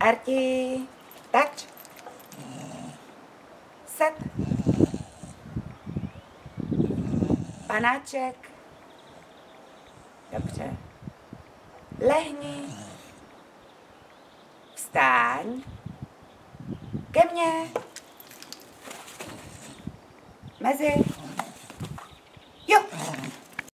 Arti, tak. Set. Panáček. Dobře. Lehni. Vstáň. Ke mně. Mezi.